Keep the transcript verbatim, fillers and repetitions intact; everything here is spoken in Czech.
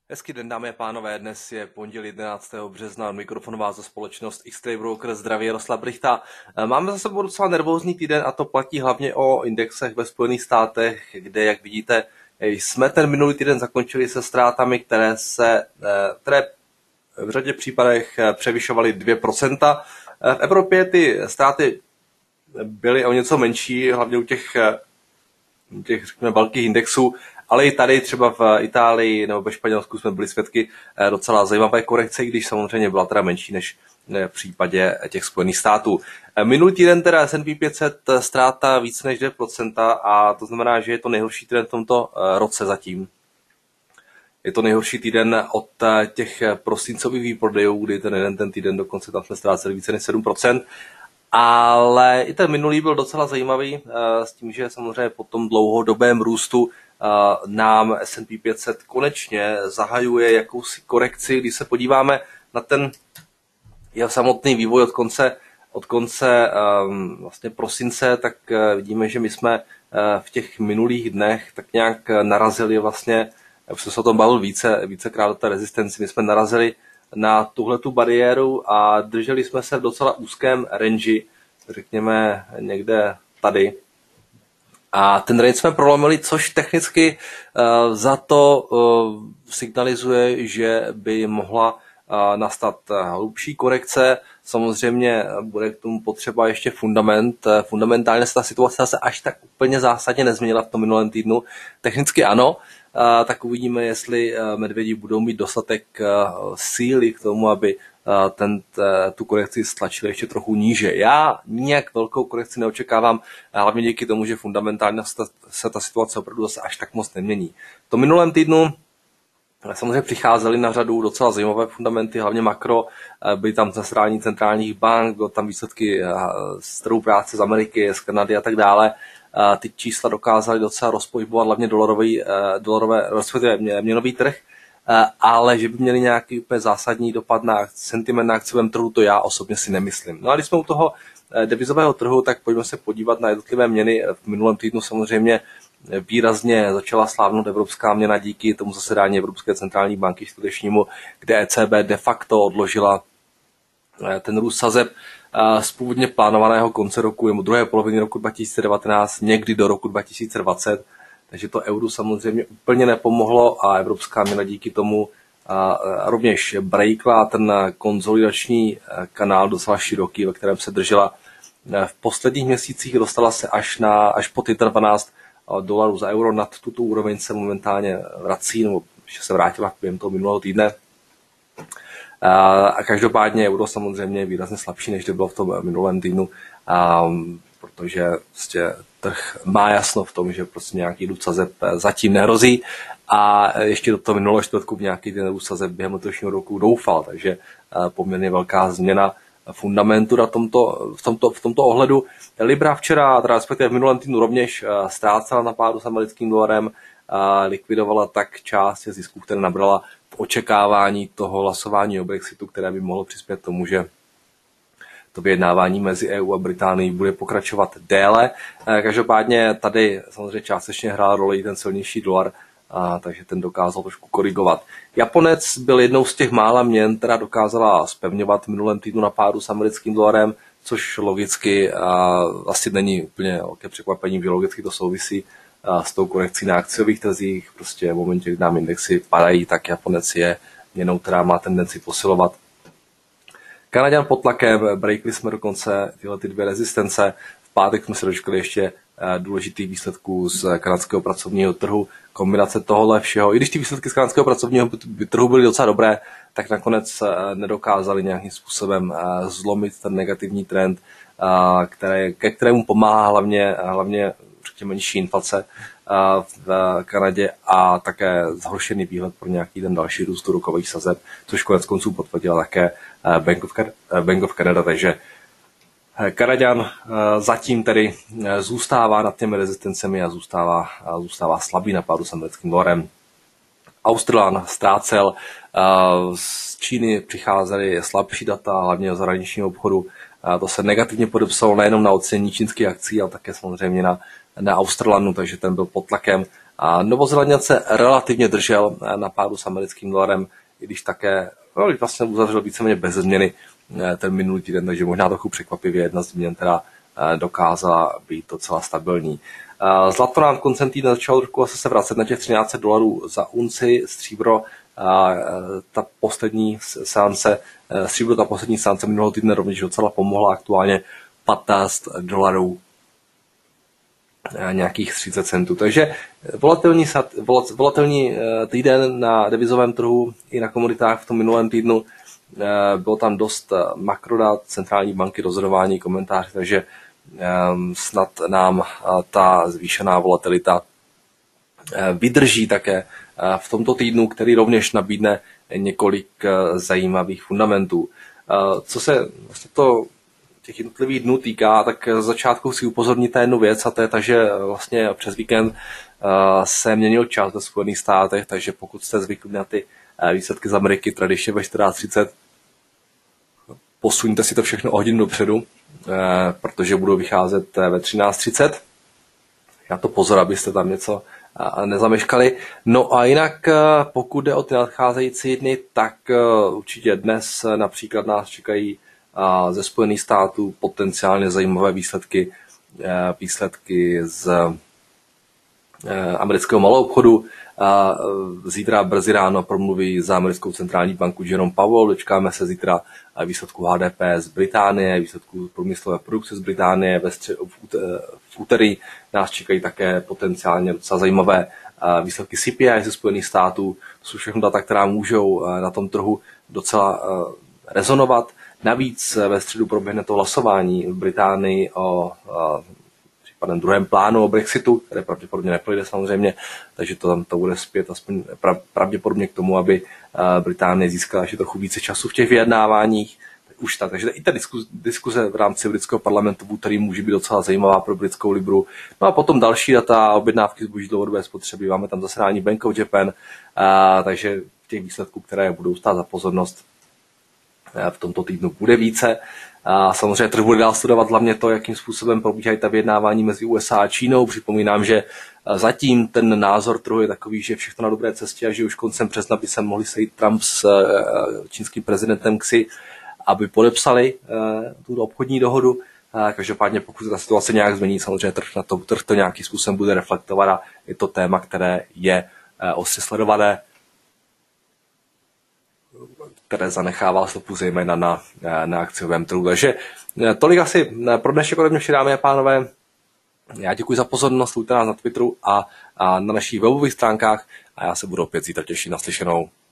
Hezký den, dámy a pánové, dnes je pondělí jedenáctého března, mikrofon vás za společnost X-Ray Broker, zdraví Jaroslav Brychta. Máme za sebou docela nervózní týden a to platí hlavně o indexech ve Spojených státech, kde, jak vidíte, jsme ten minulý týden zakončili se ztrátami, které, se, které v řadě případech převyšovaly dvě procenta. V Evropě ty ztráty byly o něco menší, hlavně u těch, u těch řekněme, velkých indexů, ale i tady třeba v Itálii nebo ve Španělsku jsme byli svědky docela zajímavé korekce, když samozřejmě byla teda menší než v případě těch Spojených států. Minulý týden teda S and P pět set ztráta více než dvě procenta a to znamená, že je to nejhorší týden v tomto roce zatím. Je to nejhorší týden od těch prosincových výprodejů, kdy ten jeden ten týden dokonce tam jsme ztráceli více než sedm procent. Ale i ten minulý byl docela zajímavý s tím, že samozřejmě po tom dlouhodobém růstu nám S and P pět set konečně zahajuje jakousi korekci. Když se podíváme na ten jeho samotný vývoj od konce, od konce vlastně prosince, tak vidíme, že my jsme v těch minulých dnech tak nějak narazili vlastně, už jsem se o tom bavil více, vícekrát o té rezistenci, my jsme narazili na tuhletu bariéru a drželi jsme se v docela úzkém range, řekněme někde tady. A ten range jsme prolomili, což technicky uh, za to uh, signalizuje, že by mohla uh, nastat hlubší korekce. Samozřejmě bude k tomu potřeba ještě fundament. Fundamentálně se ta situace se až tak úplně zásadně nezměnila v tom minulém týdnu. Technicky ano, uh, tak uvidíme, jestli uh, medvědi budou mít dostatek uh, síly k tomu, aby uh, ten, t, tu korekci stlačili ještě trochu níže. Já nijak velkou korekci neočekávám, hlavně díky tomu, že fundamentálně se ta, se ta situace opravdu zase až tak moc nemění. V tom minulém týdnu samozřejmě přicházely na řadu docela zajímavé fundamenty, hlavně makro, byly tam zasedání centrálních bank, byly tam výsledky z trhu práce z Ameriky, z Kanady a tak dále. Ty čísla dokázaly docela rozpohybovat hlavně dolarový, dolarové, respektive měnový trh, ale že by měli nějaký úplně zásadní dopad na sentiment na akciovém trhu, to já osobně si nemyslím. No a když jsme u toho devizového trhu, tak pojďme se podívat na jednotlivé měny. V minulém týdnu samozřejmě výrazně začala slávnout evropská měna díky tomu zasedání Evropské centrální banky čtvrtečnímu, kde E C B de facto odložila ten růst sazeb z původně plánovaného konce roku nebo druhé poloviny roku dva tisíce devatenáct někdy do roku dva tisíce dvacet. Takže to euro samozřejmě úplně nepomohlo a evropská měna díky tomu a rovněž breakla ten konsolidační kanál docela široký, ve kterém se držela v posledních měsících, dostala se až, na, až pod dvanáct dolarů za euro. Nad tuto úroveň se momentálně vrací, nebo ještě se vrátila během toho minulého týdne. A každopádně euro samozřejmě je výrazně slabší, než to bylo v tom minulém týdnu, a, protože prostě trh má jasno v tom, že prostě nějaký růst sazeb zatím nehrozí a ještě do toho minulého čtvrtku v nějaký ten růst sazeb během letošního roku doufal, takže poměrně velká změna fundamentu na tomto, v, tomto, v tomto ohledu. Libra včera, teda respektive v minulém týdnu rovněž ztrácela na pádu s americkým dolarem, likvidovala tak část zisků, které nabrala v očekávání toho hlasování o Brexitu, které by mohlo přispět tomu, že to vyjednávání mezi E U a Británií bude pokračovat déle. Každopádně tady samozřejmě částečně hrál roli ten silnější dolar, a, takže ten dokázal trošku korigovat. Japonec byl jednou z těch mála měn, která dokázala zpevňovat v minulém týdnu na pádu s americkým dolarem, což logicky a, asi není úplně velké překvapení, že logicky to souvisí a, s tou korekcí na akciových trzích. Prostě v momentě, kdy nám indexy padají, tak Japonec je měnou, která má tendenci posilovat. Kanaďan pod tlakem, breakli jsme dokonce tyhle ty dvě rezistence. V pátek jsme se dočkali ještě důležitých výsledků z kanadského pracovního trhu. Kombinace tohohle všeho, i když ty výsledky z kanadského pracovního trhu byly docela dobré, tak nakonec nedokázali nějakým způsobem zlomit ten negativní trend, které, ke kterému pomáhá hlavně, hlavně řekněme, nižší inflace v Kanadě a také zhoršený výhled pro nějaký ten další růst úrokových sazeb, což konec konců potvrdila také Bank of, Bank of Canada, takže Kanaďan zatím tedy zůstává nad těmi rezistencemi a zůstává, zůstává slabý na pádu s americkým dolarem. Australan ztrácel, z Číny přicházely slabší data, hlavně o zahraničního obchodu, To se negativně podepsalo nejenom na ocenění čínských akcí, ale také samozřejmě na, na Australanu, takže ten byl pod tlakem. A Novozélanďan se relativně držel na pádu s americkým dolarem, i když také no, vlastně uzavřel víceméně bez změny ten minulý týden, takže možná trochu překvapivě jedna změn, která dokázala být docela stabilní. Zlato nám koncem týdne začalo trochu se vracet na těch třináct set dolarů za unci, stříbro a ta poslední seance, stříbro ta poslední seance minulého týdne rovněž docela pomohla, aktuálně patnáct dolarů nějakých třicet centů. Takže volatilní, volatilní týden na devizovém trhu i na komoditách v tom minulém týdnu. Bylo tam dost makrodat, centrální banky, rozhodování, komentář, takže snad nám ta zvýšená volatilita vydrží také v tomto týdnu, který rovněž nabídne několik zajímavých fundamentů. Co se vlastně to těch jednotlivých dnů týká, tak z začátku si upozornit na jednu věc, a to je ta, že vlastně přes víkend se měnil čas ve Spojených státech, takže pokud jste zvyklí na ty výsledky z Ameriky tradičně ve čtrnáct třicet, posuňte si to všechno o hodinu dopředu, protože budou vycházet ve třináct třicet. Já to pozor, abyste tam něco nezameškali. No a jinak, pokud jde o ty nadcházející dny, tak určitě dnes například nás čekají ze Spojených států potenciálně zajímavé výsledky, výsledky z amerického maloobchodu. Zítra brzy ráno promluví za americkou centrální banku Jerome Powell. Dočkáme se zítra výsledku H D P z Británie, výsledku průmyslové produkce z Británie. Ve střed, v úterý nás čekají také potenciálně docela zajímavé výsledky C P I ze Spojených států. To jsou všechno data, která můžou na tom trhu docela rezonovat. Navíc ve středu proběhne to hlasování v Británii o případném druhém plánu o Brexitu, které pravděpodobně neprojde samozřejmě, takže to tam to bude zpět aspoň pravděpodobně k tomu, aby Británie získala ještě trochu více času v těch vyjednáváních. Už tak, takže i ta diskuze v rámci britského parlamentu v úterý může být docela zajímavá pro britskou libru. No a potom další data, objednávky zboží dlouhodobé spotřeby, máme tam zasedání Bank of Japan, a, takže těch výsledků, které budou stát za pozornost, v tomto týdnu bude více. A samozřejmě trh bude dál studovat hlavně to, jakým způsobem probíhají ta vyjednávání mezi U S A a Čínou. Připomínám, že zatím ten názor trhu je takový, že všechno na dobré cestě a že už koncem března by se mohli sejít Trump s čínským prezidentem Xi, aby podepsali tu obchodní dohodu. Každopádně pokud se ta situace nějak změní, samozřejmě trh, na to, trh to nějakým způsobem bude reflektovat a je to téma, které je ostře sledované, které zanechává stopu zejména na, na akciovém trhu. Takže tolik asi pro dnešek ode mě vše, dámy a pánové. Já děkuji za pozornost, sledujte nás na Twitteru a, a na našich webových stránkách a já se budu opět zítra těšit na slyšenou.